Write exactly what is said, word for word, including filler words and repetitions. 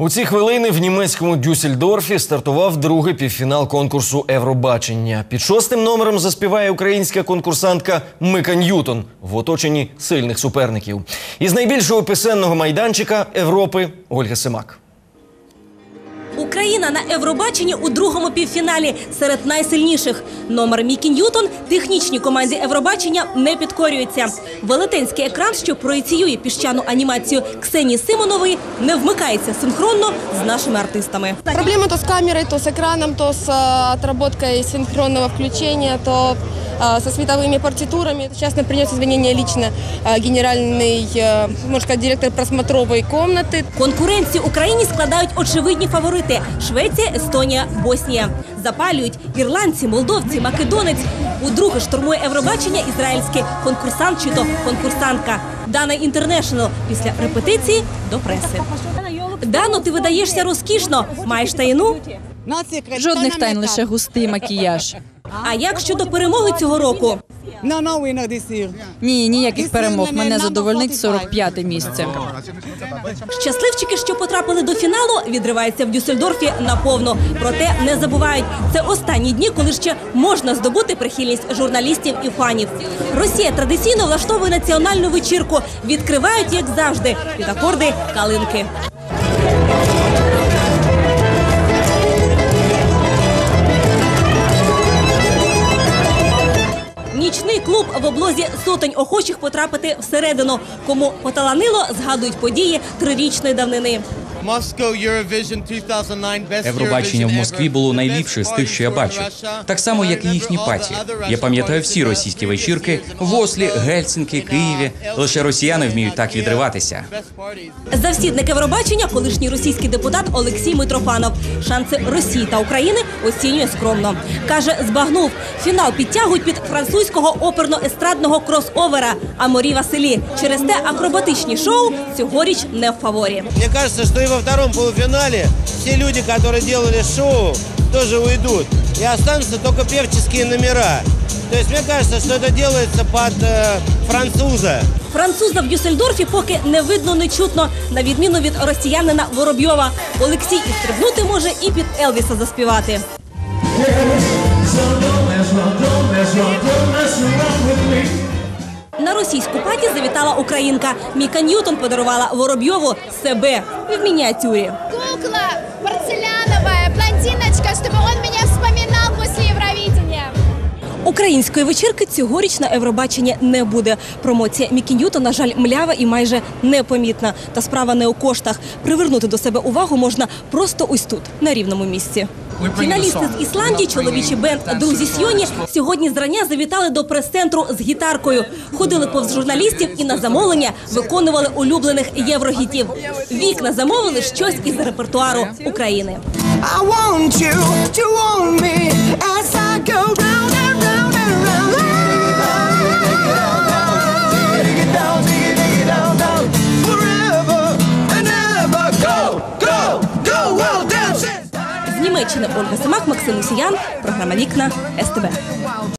У ці хвилини в німецькому Дюссельдорфі стартував другий півфінал конкурсу «Евробачення». Під шостим номером заспіває українська конкурсантка Мика Ньютон в оточенні сильних суперників. Із найбільшого пісенного майданчика Європи – Ольга Семак. Україна на Евробаченні у другому півфіналі серед найсильніших. Номер Мікі Ньютон технічній команді Евробачення не підкорюється. Велетенський екран, що проєціює піщану анімацію Ксенії Симонової, не вмикається синхронно з нашими артистами. Проблема то с камерой, то с экраном, то с отработкой синхронного включения, то со световыми партитурами. Сейчас нам принес извинения лично генеральный, можно сказать, директор просмотровой комнаты. Конкуренцію Україні складають очевидні фаворити – Швеція, Естонія, Боснія. Запалюють ірландці, молдовці, македонець. Удруге штурмує Евробачення ізраїльський конкурсант чи то конкурсантка. Дана Інтернешнл після репетиції до преси. Дано, ти видаєшся розкішно. Маєш таїну? Жодних тайн, лише густий макіяж. А як щодо перемоги цього року? Ні, ніяких перемог. Мене задовольнить сорок п'яте місце. Щасливчики, що потрапили до фіналу, відриваються в Дюссельдорфі наповну. Проте не забувають, це останні дні, коли ще можна здобути прихильність журналістів і фанів. Росія традиційно влаштовує національну вечірку. Відкривають, як завжди, під акорди калинки. Нічний клуб в облозі сотень охочих потрапити всередину. Кому поталанило, згадують події трирічної давнини. Евробачення в Москві було найліпше з тих, що я бачив. Так само, як і їхні паті. Я пам'ятаю всі російські вечірки в Ослі, Гельсінкі, Києві. Лише росіяни вміють так відриватися. Завсідник Евробачення – колишній російський депутат Олексій Митрофанов. Шанси Росії та України оцінює скромно. Каже, збагнув. Фінал підтягують під французького оперно-естрадного кросовера «Аморі Василі». Через те акробатичні шоу цьогоріч не в фаворі. Мені кажется, що і во втором полуфинале все люди, которые делали шоу, тоже уйдут. И останутся только певческие номера. То есть мне кажется, что это делается под э, француза. Француза в Дюссельдорфі поки не видно, не чутно, на відміну від росіянина Воробйова. Олексій і стрибнути може, і під Елвіса заспівати. На російську паті завітала українка. Міка Ньютон подарувала Воробйову себе в мініатюрі. Кукла порцеляновая, блондиночка, щоб він мене вспоминав після Євровидення. Української вечірки цьогоріч на Евробаченні не буде. Промоція Мікі Ньютон, на жаль, млява і майже непомітна. Та справа не у коштах. Привернути до себе увагу можна просто ось тут, на рівному місці. Фіналісти з Ісландії, чоловічий бенд «Друзі Сьоні» сьогодні зрання завітали до прес-центру з гітаркою. Ходили повз журналістів і на замовлення виконували улюблених єврогітів. Вікна замовили щось із репертуару України. З Німеччини Ольга Семак, Максим Усіян, програма «Вікна», ес те ве.